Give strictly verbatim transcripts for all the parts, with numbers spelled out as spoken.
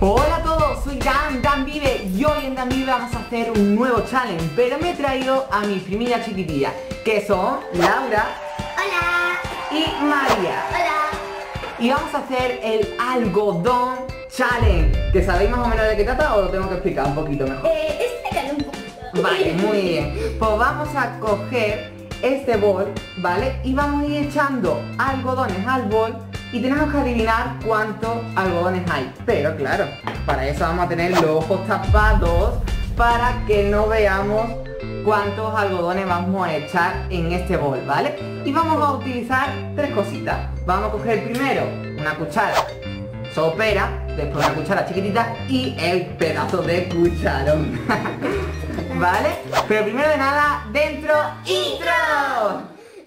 Hola a todos, soy Dan, Dan Vive y hoy en Dan Vive vamos a hacer un nuevo challenge, pero me he traído a mis primillas chiquitillas, que son Laura. Hola. Y María. Hola. Y vamos a hacer el algodón challenge, que sabéis más o menos de qué trata o lo tengo que explicar un poquito mejor. Eh, explícalo un poquito. Vale, muy bien. Pues vamos a coger este bol, ¿vale? Y vamos a ir echando algodones al bol y tenemos que adivinar cuántos algodones hay. Pero claro, para eso vamos a tener los ojos tapados para que no veamos cuántos algodones vamos a echar en este bol, ¿vale? Y vamos a utilizar tres cositas. Vamos a coger primero una cuchara sopera, después una cuchara chiquitita y el pedazo de cucharón. ¿Vale? Pero primero de nada, dentro, intro.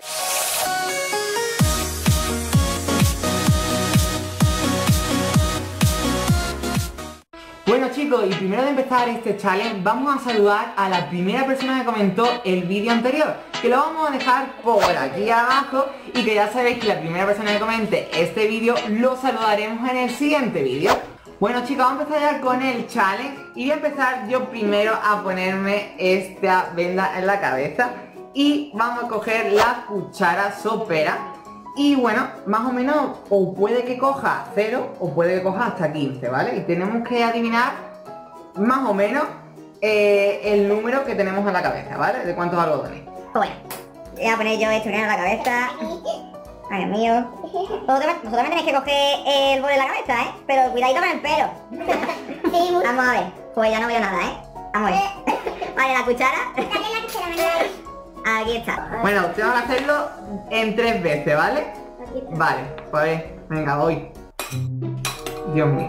Bueno chicos, y primero de empezar este challenge vamos a saludar a la primera persona que comentó el vídeo anterior, que lo vamos a dejar por aquí abajo y que ya sabéis que la primera persona que comente este vídeo lo saludaremos en el siguiente vídeo. Bueno chicos, vamos a empezar ya con el challenge y voy a empezar yo primero a ponerme esta venda en la cabeza y vamos a coger la cuchara sopera. Y bueno, más o menos, o puede que coja cero o puede que coja hasta quince, ¿vale? Y tenemos que adivinar más o menos eh, el número que tenemos en la cabeza, ¿vale? De cuántos algodones. Bueno, voy a poner yo esto en la cabeza. Ay, Dios mío. Vosotros, vosotros me tenéis que coger el bol de la cabeza, ¿eh? Pero cuidadito con el pelo. Sí, vamos a ver. Pues ya no veo nada, ¿eh? Vamos a ver. Vale, la cuchara. Dale la cuchara, venga. Aquí está. Bueno, tengo que hacerlo en tres veces, ¿vale? Vale, pues a ver, venga, voy. Dios mío.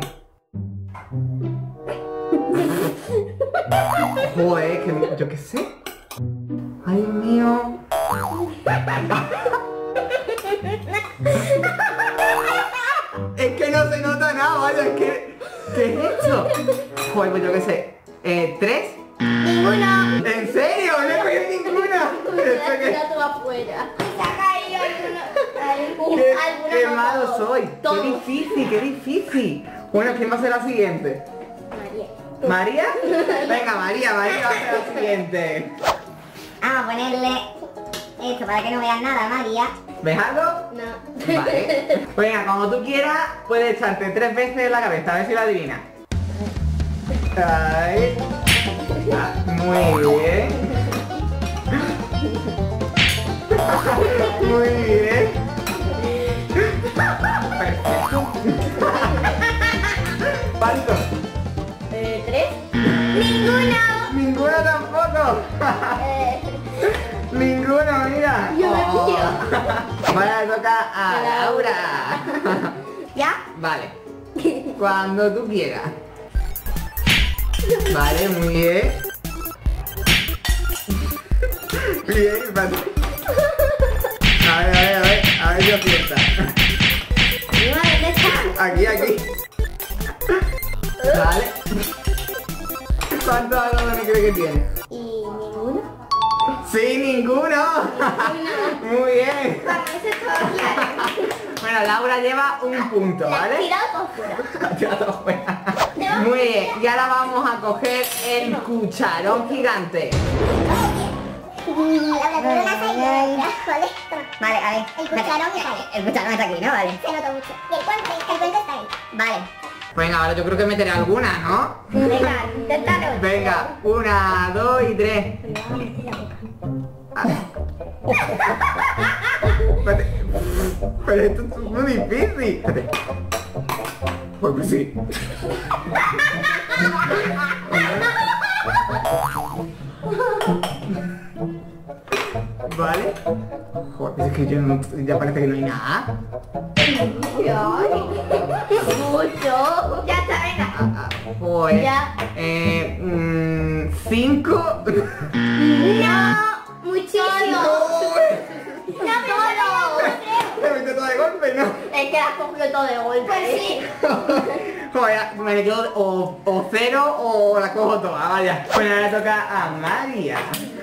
Joder, que yo qué sé. Ay, Dios mío. Es que no se nota nada, vaya, es que... ¿Qué es esto? Joder, pues yo qué sé. Eh, ¿tres? Ninguno. ¿En serio? ¿No he cogido ninguna? Mira tú afuera. Se ha caído alguno. Qué, alguno qué no malo todo. soy. Todo. Qué difícil, qué difícil. Bueno, ¿quién va a ser la siguiente? María. ¿María? Venga, María, María va a ser la siguiente. Vamos a ponerle esto para que no vean nada, María. ¿Ves algo? No. Vale. Venga, como tú quieras, puedes echarte tres veces en la cabeza, a ver si la adivinas. Ahí. Ah, muy bien. Muy bien. Perfecto. ¿Cuánto? Eh, ¿Tres? Ninguno. Ninguno tampoco. Eh, Ninguno, mira. Yo me Oh. pillo. Vale, le toca a Laura. ¿Ya? Vale. Cuando tú quieras. Vale, muy bien. Bien, espérate. A ver, a ver, a ver, a ver si acierta. ¿Dónde está? Aquí, aquí. Vale. ¿Cuántos algodones crees que tiene? ¿Y ninguno? ¡Sí, ninguno! Muy bien. Para eso todo claro. Bueno, Laura lleva un punto, ¿vale? Tirado por fuera. Tirado fuera. Muy bien, y ahora vamos a coger el cucharón gigante. Vale, a ver. El cucharón está ahí. El cucharón está aquí, ¿no? Vale. Se nota mucho. Y el cuento, el cuento está ahí. Vale. Venga, ahora yo creo que meteré alguna, ¿no? Venga, inténtalo. Venga, una, dos y tres. Espérate. Pero esto es muy difícil. Espérate. Pues, pues sí. Vale. Joder, es que yo no, ya parece que no hay nada. Mucho. Ya está, venga. Ah, ah, joder. Ya. Eh, mm, cinco. No, muchísimo. No, me meto todo de golpe, ¿no? Es que has cogido todo de golpe. Pues sí. Joder, me quedo o, o cero o la cojo toda, vaya. Bueno, ahora toca a María.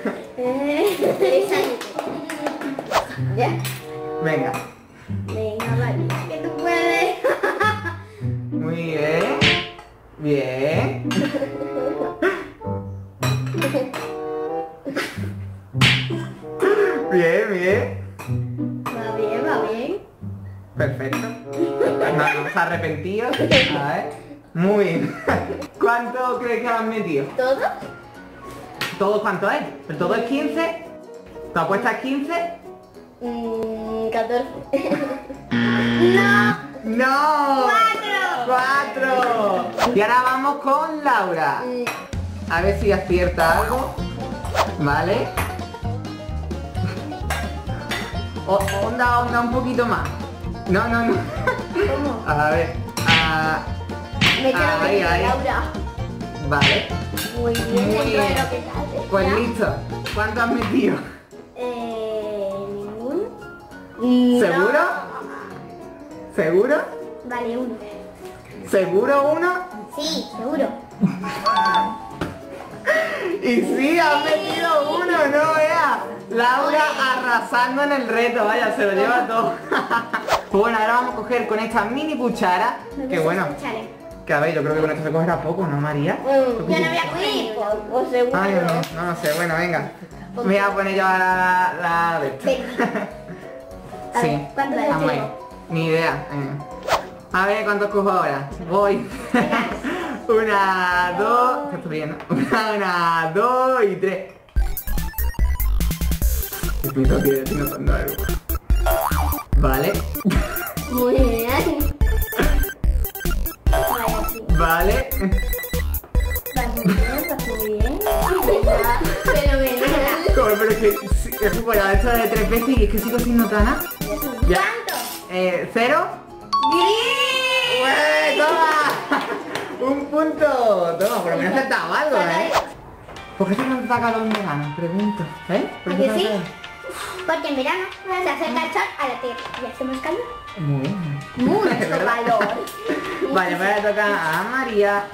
Ya. Venga. Venga, María, que tú puedes. Muy bien. Bien. Bien, bien. Va bien, va bien. Perfecto. No nos arrepentido. A ver. Muy bien. ¿Cuánto crees que has metido? ¿Todo? ¿Todo cuánto es? ¿El todo es quince? ¿Tu apuesta es quince? Mmm, catorce. ¡No! ¡No! ¡Cuatro! ¡Cuatro! Y ahora vamos con Laura. A ver si acierta algo. ¿Vale? O, onda, onda un poquito más. No, no, no. ¿Cómo? A ver. Ah, Me quedo ahí, bien, ahí. Laura. Vale. Muy bien, Muy dentro de bien. lo que cabe. Pues ¿Ya? listo. ¿Cuánto has metido? Eh... ninguno. Mm, ¿Seguro? no. ¿Seguro? Vale, uno. ¿Seguro uno? Sí, seguro. Y sí, has metido uno, no veas. Laura arrasando en el reto, vaya, se lo lleva todo. Pues bueno, ahora vamos a coger con esta mini cuchara. Que bueno, Escúchale. que a ver, yo creo que con esto se cogerá poco, ¿no, María? Mm, yo no voy a coger poco, seguro. Ay, no, no lo sé, bueno, venga. Me voy a poner yo la, la de esta. A Sí, ver, ¿cuánto es? vamos ahí. Ni idea. eh. A ver cuántos cojo ahora. Voy. Una, dos. ¿Qué estoy viendo? Una, una, dos y tres. Me toque estoy notando algo. Vale. Muy bien. Vaya, sí. Vale. Vas muy bien, vas muy bien. Fenomenal. Joder, pero es que sí, he jugado esto de tres veces y es que sigo sin notar nada. Ya. ¿Cuánto? Eh, ¿Cero? ¡Ué, toma! ¡Un punto! Toma, por lo menos he acertado algo, ¿eh? ¿Por qué se nos da calor en verano? Pregunto. ¿Eh? ¿Por ¿A qué que se nos sí? da calor? Porque en verano se acerca el sol a la tierra y hacemos calor. Muy bien. Mucho Es verdad. calor. Vale, pues ahora toca a María.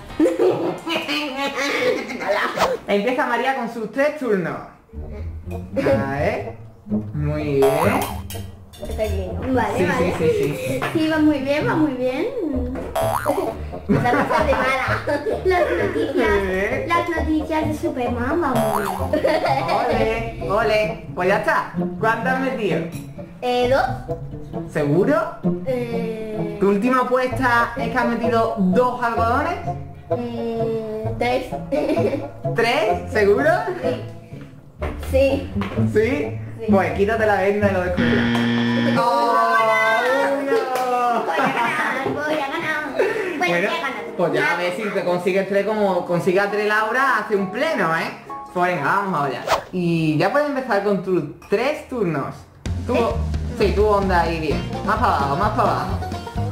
Empieza María con sus tres turnos. A ver. Muy bien. Estoy bien. Vale, Sí, vale. sí, sí, sí. Sí, va muy bien, va muy bien. Está bastante mala. Las noticias, bien. las noticias de Superman van muy bien. Ole, ole. Pues ya está. ¿Cuánto has metido? Eh, dos. ¿Seguro? Eh, ¿Tu última apuesta es que has metido dos algodones? mm, tres. ¿Tres? ¿Seguro? Sí. ¿Sí? Pues quítate la venda y lo descubrirás. ¡Oh! ¡Uno! Voy a ganar, voy a ganar. Bueno, Bueno, voy a ganar. pues ya a ver si te consigues tres como consiga tres Laura, hace un pleno, ¿eh? Pues venga, vamos allá. Y ya puedes empezar con tus tres turnos. Tú, sí, tú onda ahí bien. Más para abajo, más para abajo.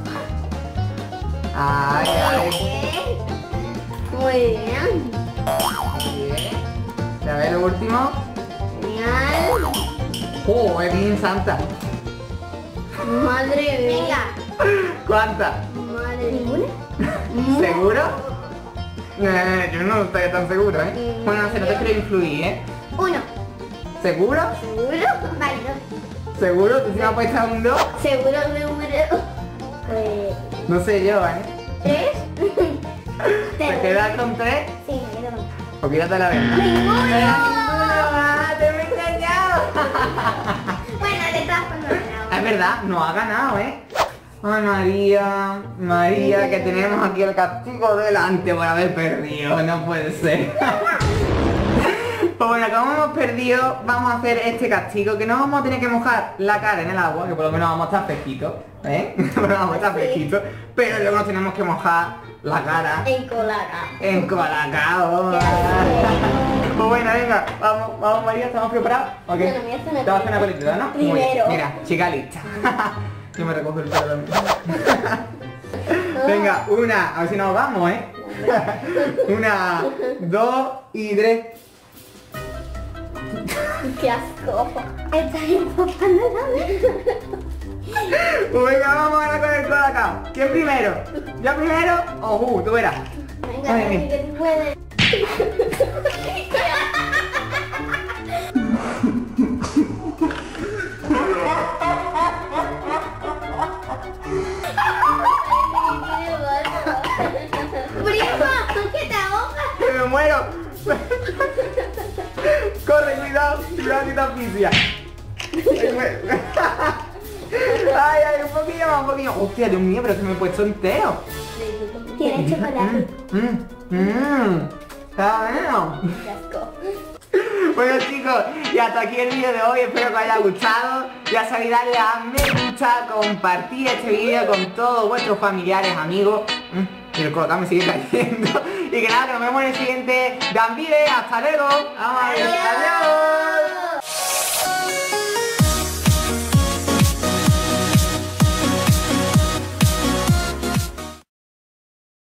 Ay, ay. Muy bien. Bien. A ver lo último. Genial. Oh, es bien santa. Madre mía. ¿Cuántas? Madre ninguna. ¿Seguro? Eh, yo no estoy tan seguro, ¿eh? Bueno, no sé, no te quiero influir, ¿eh? Uno. ¿Seguro? ¿Seguro? Vale, dos. ¿Seguro? ¿Tú si me has puesto un dos? ¿Seguro el número? Pues... No sé yo, ¿eh? ¿Tres? ¿Te quedas con tres? Sí, me quedo con O quítate la venda. ¡Ninguno! ¡Eh, ninguno! ¡Ah, te me he engañado! Bueno, de todas formas no. Es verdad, no ha ganado, ¿eh? Ay, María, María, que tenemos aquí el castigo delante por haber perdido, no puede ser. Pues bueno, como hemos perdido, vamos a hacer este castigo, que no vamos a tener que mojar la cara en el agua, que por lo menos vamos a estar fresquitos, ¿eh? Por lo menos vamos a estar fresquitos, pero luego nos tenemos que mojar la cara En Colaca. en Colacao. Pues bueno, venga, vamos, vamos María, ¿estamos preparados? ¿Ok? Bueno, voy a hacer una Te vas a hacer una película, ¿no? Muy bien. Primero. Mira, chica lista. Yo me recojo el pelo también. Venga, una, a ver si nos vamos, ¿eh? Una, dos y tres. ¡Qué asco! Estás enfocando Pues venga, vamos ahora con el Colacao. ¿Quién primero? ¿Yo primero? O uh, tú verás. Venga, Ay, Dani, mira. que tú puedes. ¡Prima! muero. Corre, cuidado, cuidado que te asfixia. Ay, ay, un poquillo más, un poquillo. Hostia, Dios mío, pero es que me he puesto entero. Tiene chocolate. Mmm, mmm, está bueno. Qué asco. Bueno chicos, y hasta aquí el vídeo de hoy, espero que os haya gustado. Ya sabéis darle a me gusta, compartir este vídeo con todos vuestros familiares, amigos. Mm, y el colocado me sigue cayendo. Y que nada, que nos vemos en el siguiente Gambide. Hasta luego. Vamos a ver, adiós.